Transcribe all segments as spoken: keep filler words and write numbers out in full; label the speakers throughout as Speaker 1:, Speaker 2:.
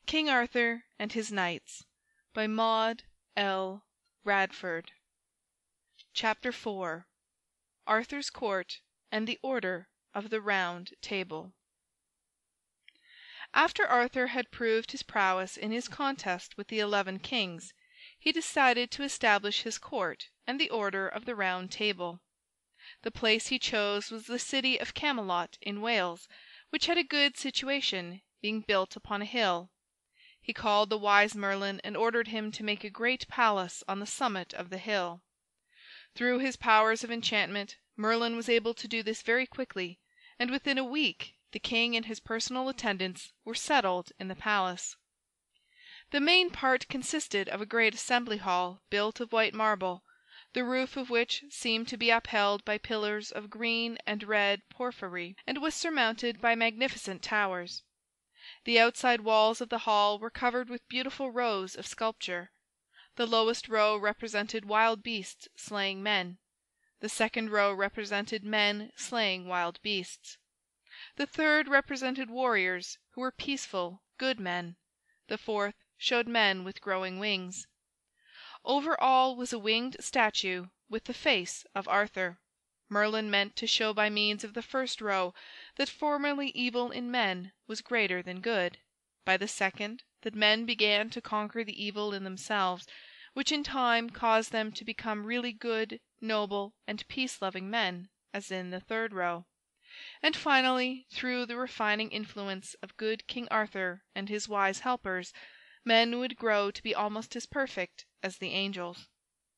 Speaker 1: KING ARTHUR AND HIS KNIGHTS by Maude L. Radford. Chapter four. Arthur's Court and the Order of the Round Table. After Arthur had proved his prowess in his contest with the eleven kings, he decided to establish his court and the Order of the Round Table. The place he chose was the city of Camelot in Wales, which had a good situation, being built upon a hill. He called the wise Merlin and ordered him to make a great palace on the summit of the hill. Through his powers of enchantment, Merlin was able to do this very quickly, and within a week the king and his personal attendants were settled in the palace. The main part consisted of a great assembly hall built of white marble, the roof of which seemed to be upheld by pillars of green and red porphyry, and was surmounted by magnificent towers. The outside walls of the hall were covered with beautiful rows of sculpture. The lowest row represented wild beasts slaying men. The second row represented men slaying wild beasts. The third represented warriors who were peaceful, good men. The fourth showed men with growing wings. Over all was a winged statue with the face of Arthur. Merlin meant to show by means of the first row that formerly evil in men was greater than good; by the second, that men began to conquer the evil in themselves, which in time caused them to become really good, noble, and peace-loving men, as in the third row; and finally, through the refining influence of good King Arthur and his wise helpers, men would grow to be almost as perfect as the angels.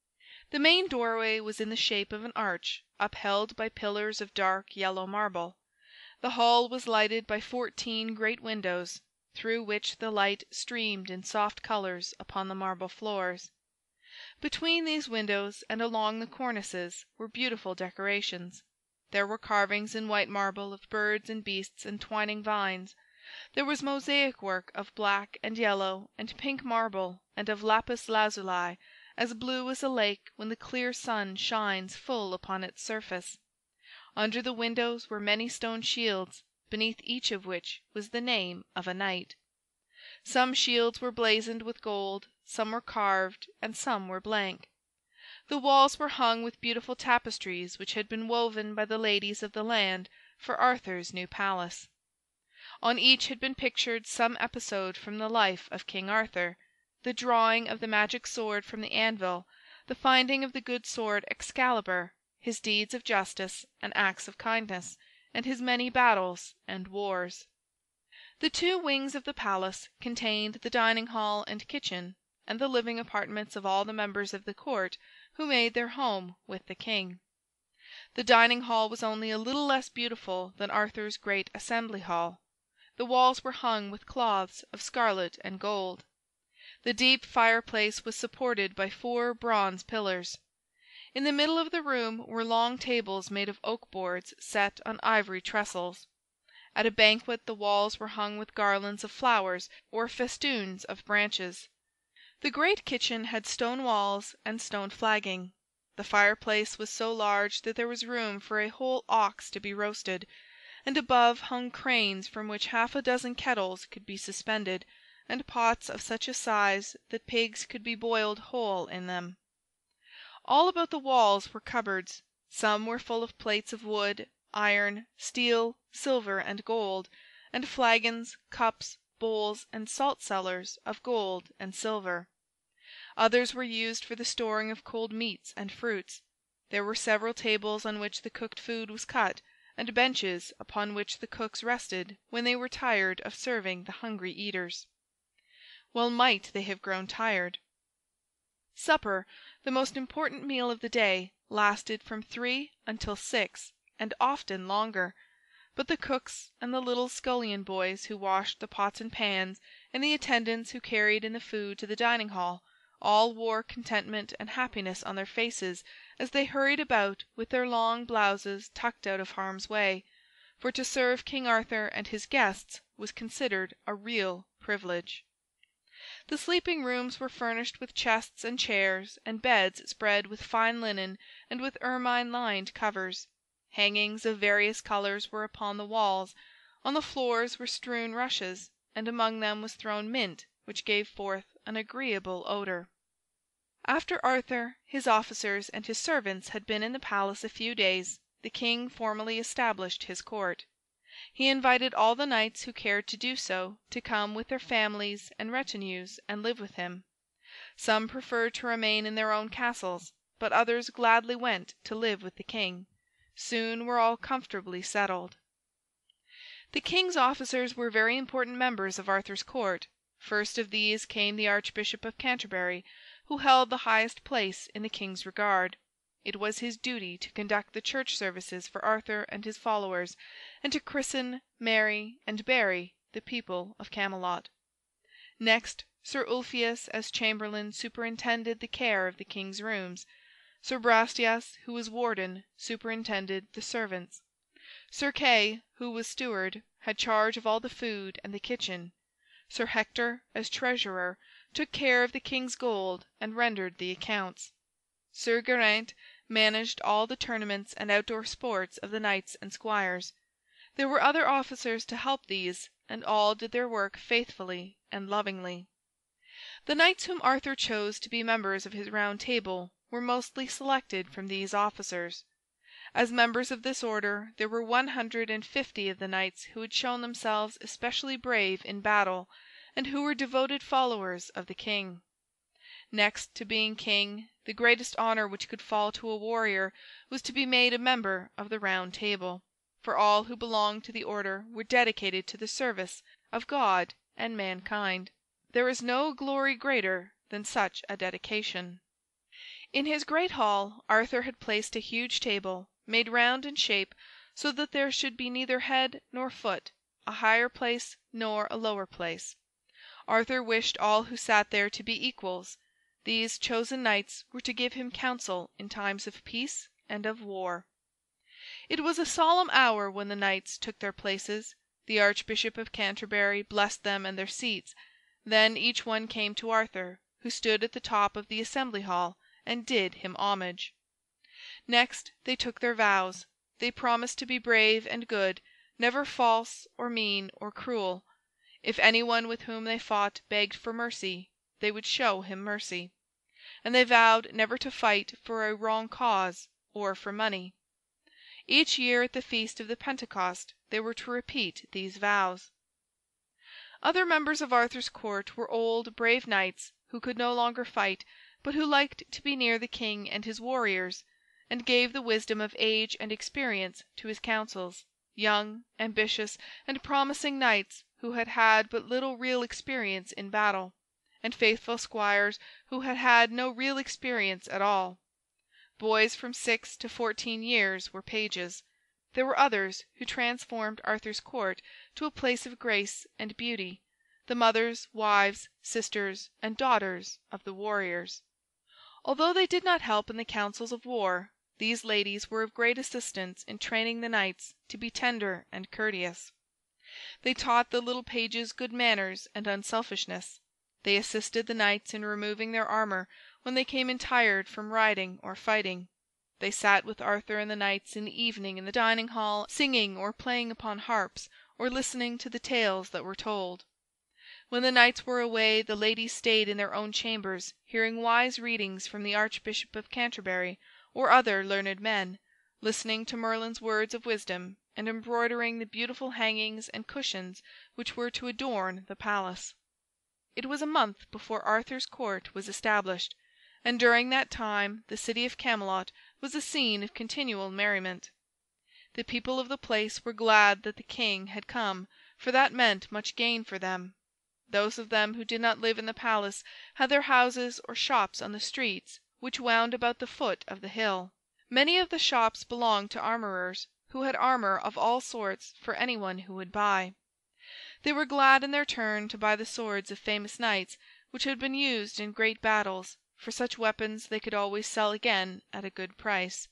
Speaker 1: The main doorway was in the shape of an arch, upheld by pillars of dark yellow marble. The hall was lighted by fourteen great windows, through which the light streamed in soft colors upon the marble floors. Between these windows and along the cornices were beautiful decorations. There were carvings in white marble of birds and beasts and twining vines. There was mosaic work of black and yellow and pink marble and of lapis lazuli, as blue as a lake when the clear sun shines full upon its surface. Under the windows were many stone shields, beneath each of which was the name of a knight. Some shields were blazoned with gold, some were carved, and some were blank. The walls were hung with beautiful tapestries which had been woven by the ladies of the land for Arthur's new palace. On each had been pictured some episode from the life of King Arthur: the drawing of the magic sword from the anvil, the finding of the good sword Excalibur, his deeds of justice and acts of kindness, and his many battles and wars. The two wings of the palace contained the dining hall and kitchen, and the living apartments of all the members of the court who made their home with the king. The dining hall was only a little less beautiful than Arthur's great assembly hall. The walls were hung with cloths of scarlet and gold. The deep fireplace was supported by four bronze pillars. In the middle of the room were long tables made of oak boards set on ivory trestles. At a banquet the walls were hung with garlands of flowers or festoons of branches. The great kitchen had stone walls and stone flagging. The fireplace was so large that there was room for a whole ox to be roasted, and above hung cranes from which half a dozen kettles could be suspended, and pots of such a size that pigs could be boiled whole in them. All about the walls were cupboards. Some were full of plates of wood, iron, steel, silver, and gold, and flagons, cups, bowls, and salt cellars of gold and silver. Others were used for the storing of cold meats and fruits. There were several tables on which the cooked food was cut, and benches upon which the cooks rested when they were tired of serving the hungry eaters. Well might they have grown tired. Supper, the most important meal of the day, lasted from three until six, and often longer, but the cooks and the little scullion boys who washed the pots and pans, and the attendants who carried in the food to the dining hall, all wore contentment and happiness on their faces as they hurried about with their long blouses tucked out of harm's way, for to serve King Arthur and his guests was considered a real privilege. The sleeping rooms were furnished with chests and chairs, and beds spread with fine linen and with ermine-lined covers. Hangings of various colors were upon the walls. On the floors were strewn rushes, and among them was thrown mint, which gave forth an agreeable odour. After Arthur, his officers, and his servants had been in the palace a few days, the king formally established his court. He invited all the knights who cared to do so to come with their families and retinues and live with him. Some preferred to remain in their own castles, but others gladly went to live with the king. Soon were all comfortably settled. The king's officers were very important members of Arthur's court. First of these came the Archbishop of Canterbury, who held the highest place in the king's regard. It was his duty to conduct the church services for Arthur and his followers, and to christen, marry, and bury the people of Camelot. Next, Sir Ulfius as chamberlain superintended the care of the king's rooms. Sir Brastias, who was warden, superintended the servants. Sir Kay, who was steward, had charge of all the food and the kitchen. Sir Hector, as treasurer, took care of the king's gold and rendered the accounts. Sir Geraint managed all the tournaments and outdoor sports of the knights and squires. There were other officers to help these, and all did their work faithfully and lovingly. The knights whom Arthur chose to be members of his Round Table were mostly selected from these officers. As members of this order there were one hundred and fifty of the knights who had shown themselves especially brave in battle, and who were devoted followers of the king. Next to being king, the greatest honor which could fall to a warrior was to be made a member of the Round Table, for all who belonged to the order were dedicated to the service of God and mankind. There is no glory greater than such a dedication. In his great hall Arthur had placed a huge table, made round in shape, so that there should be neither head nor foot, a higher place nor a lower place. Arthur wished all who sat there to be equals. These chosen knights were to give him counsel in times of peace and of war. It was a solemn hour when the knights took their places. The Archbishop of Canterbury blessed them and their seats. Then each one came to Arthur, who stood at the top of the assembly hall, and did him homage. Next they took their vows. They promised to be brave and good, never false or mean or cruel. If anyone with whom they fought begged for mercy, they would show him mercy. And they vowed never to fight for a wrong cause or for money. Each year at the feast of the Pentecost they were to repeat these vows. Other members of Arthur's court were old, brave knights who could no longer fight, but who liked to be near the king and his warriors, and gave the wisdom of age and experience to his counsels. Young, ambitious, and promising knights who had had but little real experience in battle, and faithful squires who had had no real experience at all. Boys from six to fourteen years were pages. There were others who transformed Arthur's court to a place of grace and beauty, the mothers, wives, sisters, and daughters of the warriors. Although they did not help in the councils of war, these ladies were of great assistance in training the knights to be tender and courteous. They taught the little pages good manners and unselfishness. They assisted the knights in removing their armor when they came in tired from riding or fighting. They sat with Arthur and the knights in the evening in the dining hall, singing or playing upon harps, or listening to the tales that were told. When the knights were away, the ladies stayed in their own chambers, hearing wise readings from the Archbishop of Canterbury or other learned men, listening to Merlin's words of wisdom, and embroidering the beautiful hangings and cushions which were to adorn the palace. It was a month before Arthur's court was established, and during that time the city of Camelot was a scene of continual merriment. The people of the place were glad that the king had come, for that meant much gain for them. Those of them who did not live in the palace had their houses or shops on the streets which wound about the foot of the hill. Many of the shops belonged to armorers, who had armor of all sorts for anyone who would buy. They were glad in their turn to buy the swords of famous knights which had been used in great battles, for such weapons they could always sell again at a good price.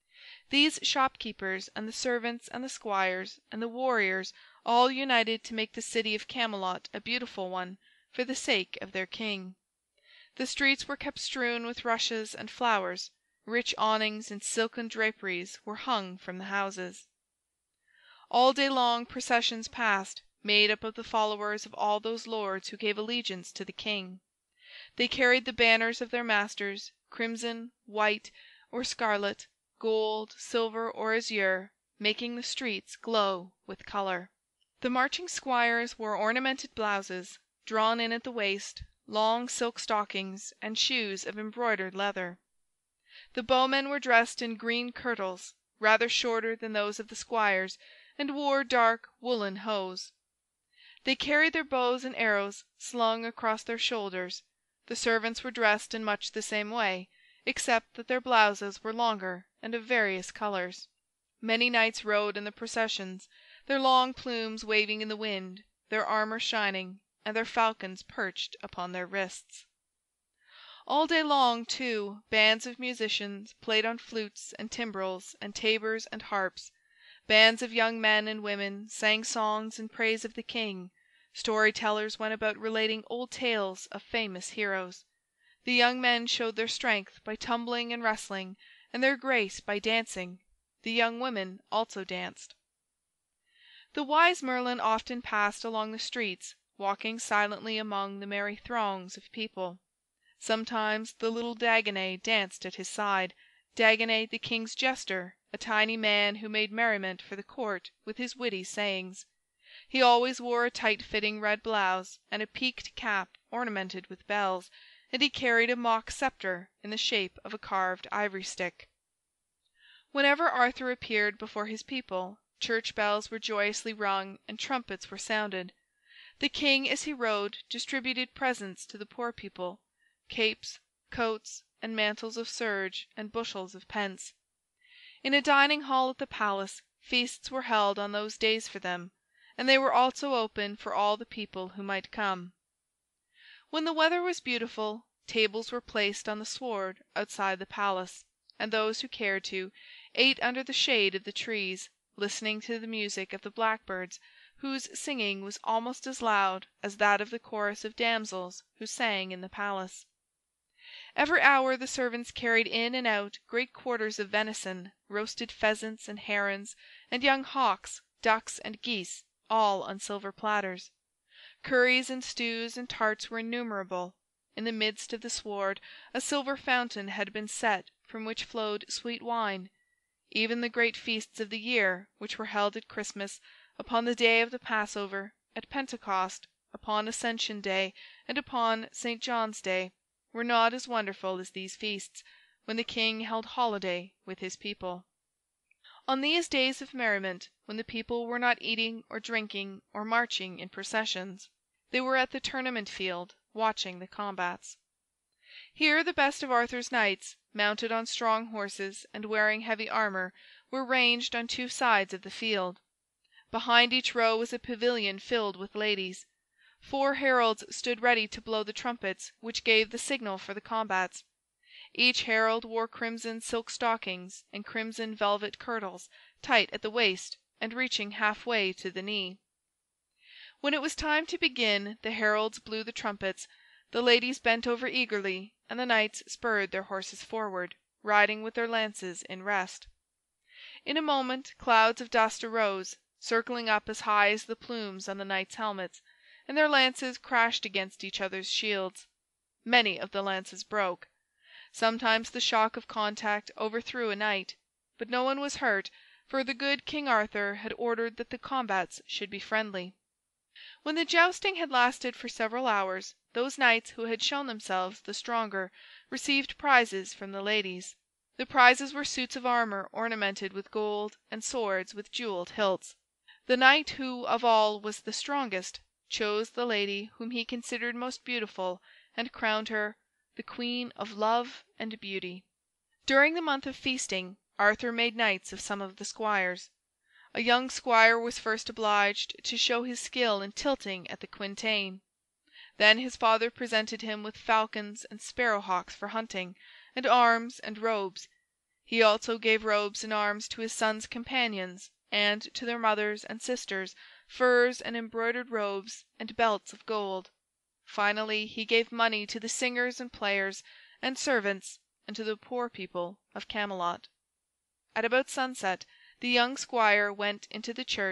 Speaker 1: These shopkeepers and the servants and the squires and the warriors all united to make the city of Camelot a beautiful one, for the sake of their king. The streets were kept strewn with rushes and flowers. Rich awnings and silken draperies were hung from the houses. All day long processions passed. made up of the followers of all those lords who gave allegiance to the king. They carried the banners of their masters, crimson, white, or scarlet, gold, silver, or azure, making the streets glow with colour. The marching squires wore ornamented blouses, drawn in at the waist, long silk stockings, and shoes of embroidered leather. The bowmen were dressed in green kirtles, rather shorter than those of the squires, and wore dark woollen hose. They carried their bows and arrows slung across their shoulders. The servants were dressed in much the same way, except that their blouses were longer and of various colours. Many knights rode in the processions, their long plumes waving in the wind, their armour shining, and their falcons perched upon their wrists. All day long, too, bands of musicians played on flutes and timbrels and tabors and harps. Bands of young men and women sang songs in praise of the king. Story-tellers went about relating old tales of famous heroes. The young men showed their strength by tumbling and wrestling, and their grace by dancing. The young women also danced. The wise Merlin often passed along the streets, walking silently among the merry throngs of people. Sometimes the little Dagonet danced at his side, Dagonet the king's jester, a tiny man who made merriment for the court with his witty sayings. He always wore a tight-fitting red blouse and a peaked cap ornamented with bells, and he carried a mock sceptre in the shape of a carved ivory stick. Whenever Arthur appeared before his people, church bells were joyously rung and trumpets were sounded. The king, as he rode, distributed presents to the poor people, capes, coats, and mantles of serge, and bushels of pence. In a dining hall at the palace, feasts were held on those days for them, and they were also open for all the people who might come. When the weather was beautiful, tables were placed on the sward outside the palace, and those who cared to, ate under the shade of the trees, listening to the music of the blackbirds, whose singing was almost as loud as that of the chorus of damsels who sang in the palace. Every hour the servants carried in and out great quarters of venison, roasted pheasants and herons, and young hawks, ducks, and geese, all on silver platters. Curries and stews and tarts were innumerable. In the midst of the sward a silver fountain had been set from which flowed sweet wine. Even the great feasts of the year, which were held at Christmas, upon the day of the Passover, at Pentecost, upon Ascension Day, and upon Saint John's Day, were not as wonderful as these feasts, when the king held holiday with his people. On these days of merriment, when the people were not eating or drinking or marching in processions, they were at the tournament field, watching the combats. Here the best of Arthur's knights, mounted on strong horses and wearing heavy armour, were ranged on two sides of the field. Behind each row was a pavilion filled with ladies. Four heralds stood ready to blow the trumpets which gave the signal for the combats. Each herald wore crimson silk stockings and crimson velvet kirtles, tight at the waist and reaching half-way to the knee. When it was time to begin, the heralds blew the trumpets, the ladies bent over eagerly, and the knights spurred their horses forward, riding with their lances in rest. In a moment clouds of dust arose, circling up as high as the plumes on the knights' helmets, and their lances crashed against each other's shields. Many of the lances broke. Sometimes the shock of contact overthrew a knight, but no one was hurt, for the good King Arthur had ordered that the combats should be friendly. When the jousting had lasted for several hours, those knights who had shown themselves the stronger received prizes from the ladies. The prizes were suits of armor ornamented with gold and swords with jeweled hilts. The knight who of all was the strongest chose the lady whom he considered most beautiful and crowned her the Queen of Love and Beauty. During the month of feasting, Arthur made knights of some of the squires. A young squire was first obliged to show his skill in tilting at the quintain. Then his father presented him with falcons and sparrowhawks for hunting, and arms and robes. He also gave robes and arms to his son's companions, and to their mothers and sisters furs and embroidered robes and belts of gold. Finally, he gave money to the singers and players and servants, and to the poor people of Camelot. At about sunset, the young squire went into the church,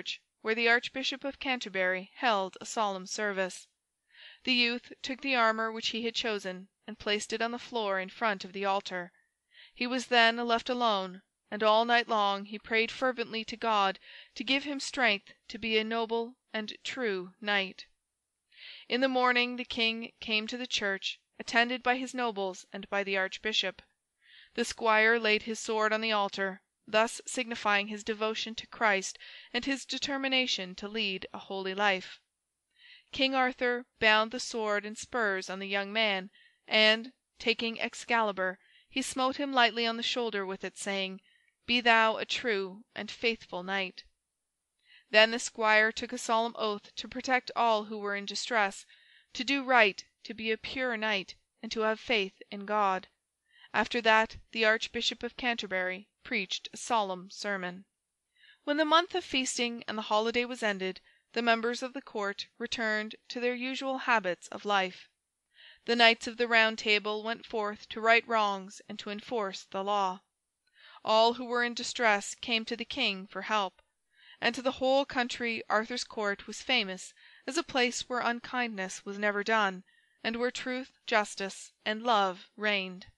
Speaker 1: where the Archbishop of Canterbury held a solemn service. The youth took the armour which he had chosen, and placed it on the floor in front of the altar. He was then left alone, and all night long he prayed fervently to God to give him strength to be a noble and true knight. In the morning the king came to the church, attended by his nobles and by the archbishop. The squire laid his sword on the altar, thus signifying his devotion to Christ and his determination to lead a holy life. King Arthur bound the sword and spurs on the young man, and, taking Excalibur, he smote him lightly on the shoulder with it, saying, "Be thou a true and faithful knight." Then the squire took a solemn oath to protect all who were in distress, to do right, to be a pure knight, and to have faith in God. After that the Archbishop of Canterbury preached a solemn sermon. When the month of feasting and the holiday was ended, the members of the court returned to their usual habits of life. The Knights of the Round Table went forth to right wrongs and to enforce the law. All who were in distress came to the king for help, and to the whole country Arthur's court was famous as a place where unkindness was never done, and where truth, justice, and love reigned.